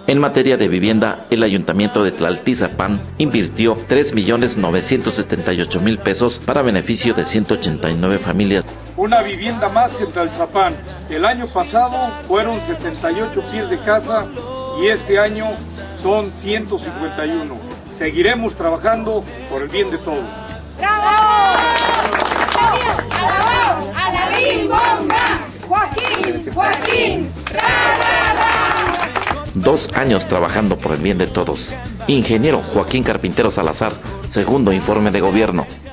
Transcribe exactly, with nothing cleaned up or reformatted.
En materia de vivienda, el Ayuntamiento de Tlaltizapán invirtió tres millones novecientos setenta y ocho mil pesos para beneficio de ciento ochenta y nueve familias. Una vivienda más en Tlaltizapán. El año pasado fueron sesenta y ocho pies de casa y este año son ciento cincuenta y uno. Seguiremos trabajando por el bien de todos. ¡Bravo! ¡Alabao! ¡A la rimbomba! ¡Joaquín! ¡Joaquín! ¡Ra, ra, ra! Dos años trabajando por el bien de todos. Ingeniero Joaquín Carpintero Salazar, segundo informe de gobierno.